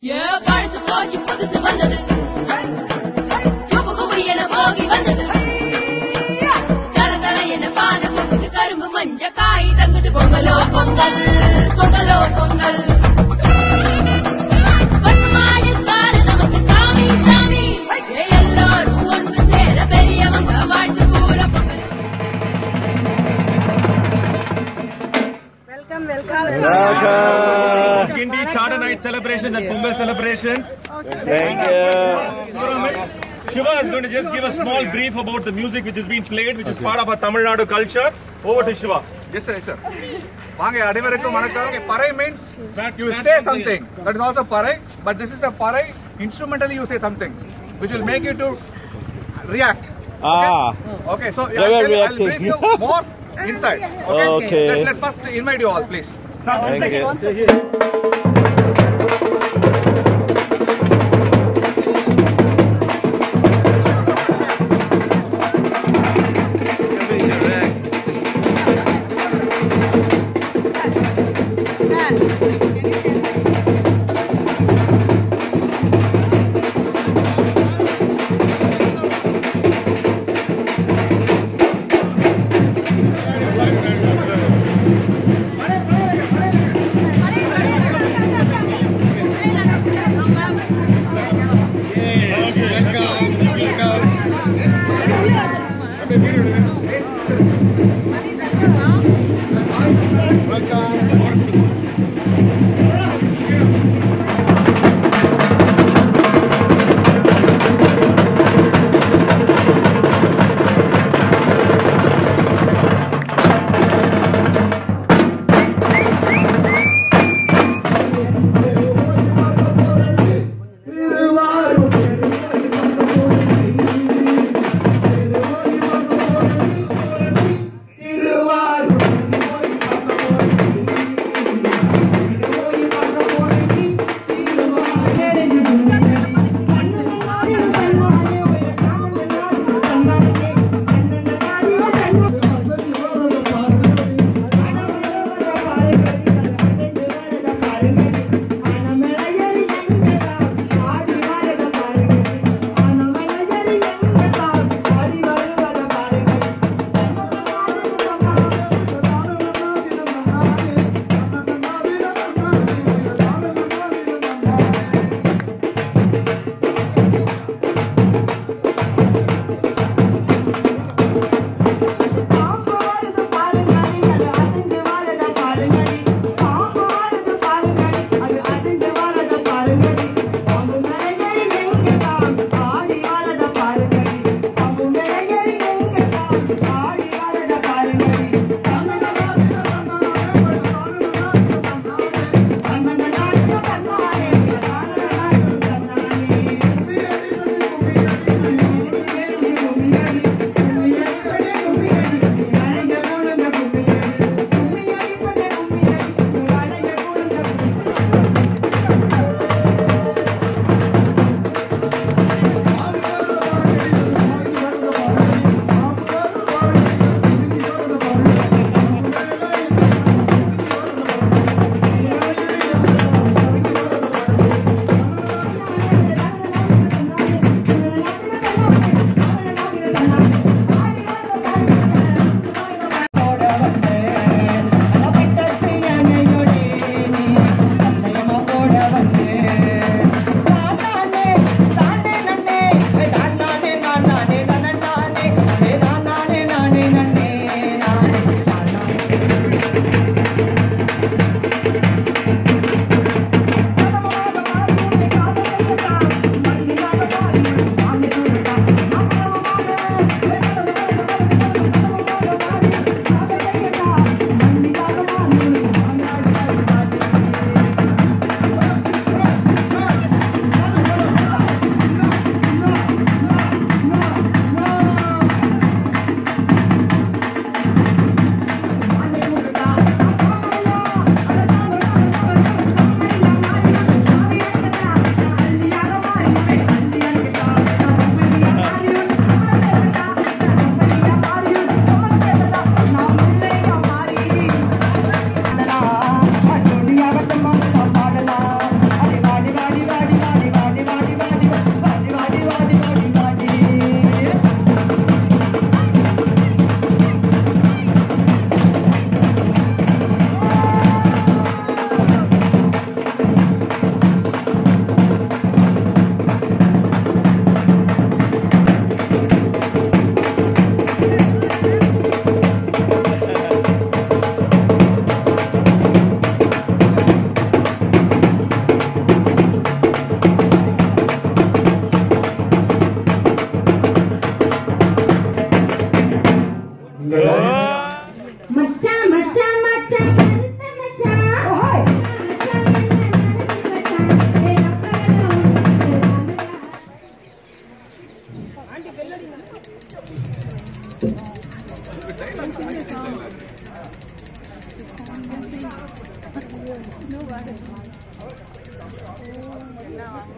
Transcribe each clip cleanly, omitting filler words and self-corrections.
Yeah, parts of Pochi put this one of it. Kubukubi and a bogey one of it. Taratala and a pan of the Karma Manjakai, the Pongalo, Pongal, Pongalo, Pongal. But my God, the Sami, Sami, yellow, who want to say a berry among the mind to Pura Pongal. Welcome. Gindi Charter Night celebrations and Ponggal celebrations. Thank you. Shiva is going to just give a small brief about the music which is being played, which is part of our Tamil Nadu culture. Over to Shiva. Yes, sir. Yes, sir. Parai means you say something. That is also parai, but this is the parai. Instrumentally, you say something, which will make you to react. Okay. So I'll brief you more inside. Okay. Let's first invite you all, please. Thank you.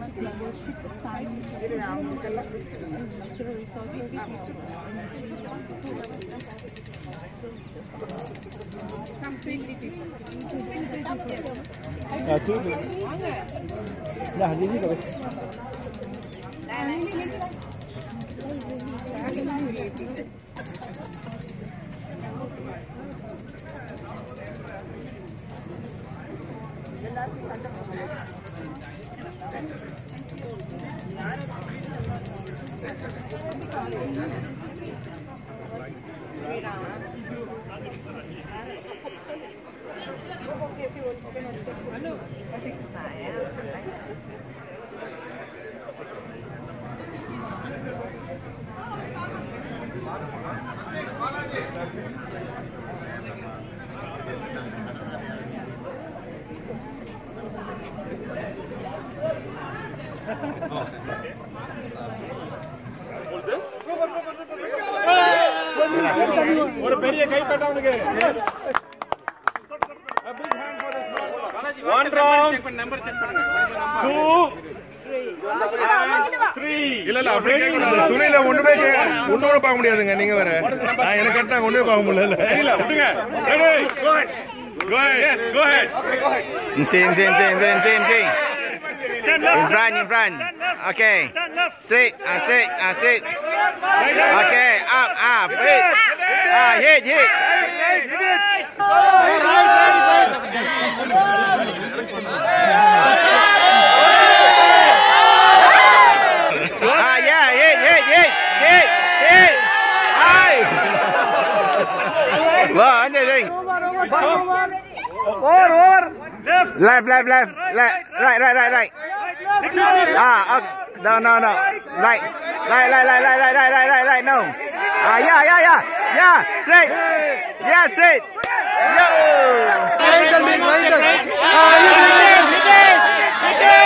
science, natural resources. Completely different. ஒரு பெரிய கை தட்டவனுக்கு. One round. 2, 3. இல்ல இல்ல அப்படி கேட்க கூடாது. துணியில ஒண்ணுமே ஒண்ணோட பார்க்க முடியாதுங்க. நீங்க வேற எனக்கு கட்டா ஒண்ணுமே பார்க்க முடியல. இல்ல விடுங்க. Ready? Go ahead. Go ahead. Yes, go ahead. Same. In front. Okay. Sit. Okay, up. Hit. Yeah, hit. Aye. Well, anything. Over. Left. Right. Okay. No. Right. No. Yeah. Straight. Yeah, straight. No.